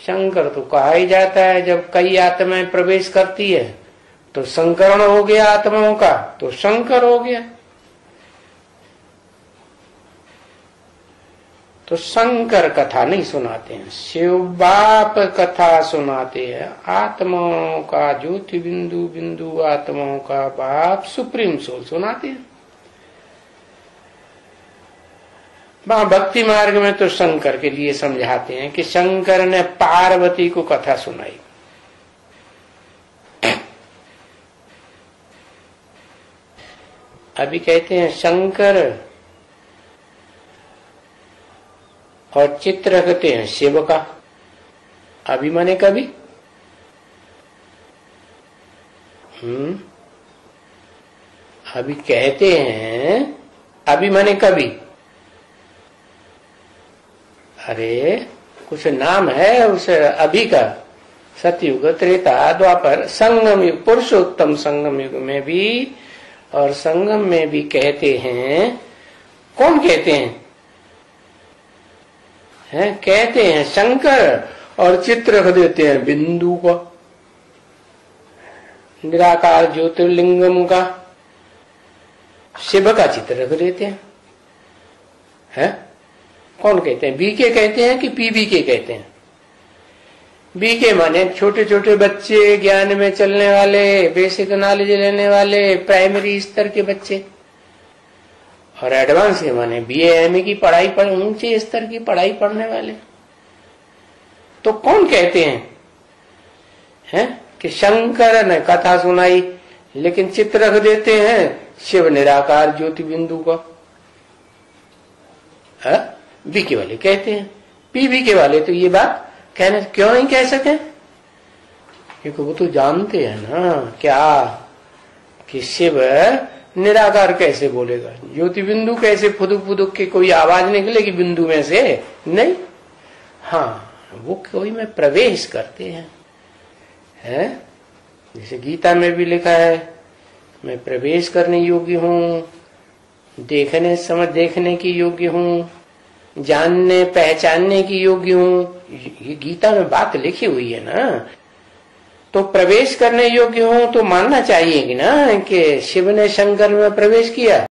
शंकर तो कहा ही जाता है। जब कई आत्माएं प्रवेश करती है तो संकरण हो गया आत्माओं का, तो शंकर हो गया। तो शंकर कथा नहीं सुनाते हैं, शिव बाप कथा सुनाते हैं। आत्माओं का ज्योति बिंदु बिंदु आत्माओं का बाप सुप्रीम सोल सुनाते हैं। वहां भक्ति मार्ग में तो शंकर के लिए समझाते हैं कि शंकर ने पार्वती को कथा सुनाई। अभी कहते हैं शंकर और चित्र रखते हैं शिव का। अभी माने कभी अभी कहते हैं अभी माने कभी। अरे कुछ नाम है उस अभी का। सतयुग त्रेता द्वापर संगम युग, पुरुषोत्तम संगम युग में भी और संगम में भी कहते हैं। कौन कहते हैं कहते हैं शंकर, और चित्र रख देते हैं बिंदु को, निराकार ज्योतिर्लिंगम का। शिव का चित्र रख देते हैं। कौन कहते हैं? बीके कहते हैं कि पीबीके कहते हैं? बीके माने छोटे छोटे बच्चे, ज्ञान में चलने वाले, बेसिक नॉलेज लेने वाले, प्राइमरी स्तर के बच्चे। और एडवांस के माने बीए एमए की पढ़ाई पर ऊंचे स्तर की पढ़ाई पढ़ने वाले। तो कौन कहते हैं कि शंकर ने कथा सुनाई, लेकिन चित्र रख देते हैं शिव निराकार ज्योति बिंदु का। बीके वाले कहते हैं। पीबीके वाले तो ये बात कहने क्यों नहीं कह सके, क्योंकि वो तो जानते हैं ना क्या कि शिव निराकार कैसे बोलेगा, ज्योति बिंदु कैसे फुदुक फुदुक के कोई आवाज निकलेगी बिंदु में से, नहीं। हाँ, वो कोई में प्रवेश करते हैं। जैसे गीता में भी लिखा है, मैं प्रवेश करने योग्य हूँ, देखने समझ देखने की योग्य हूँ, जानने पहचानने की योग्य हूँ। ये गीता में बात लिखी हुई है ना। तो प्रवेश करने योग्य हूँ तो मानना चाहिए कि ना कि शिव ने शंकर में प्रवेश किया।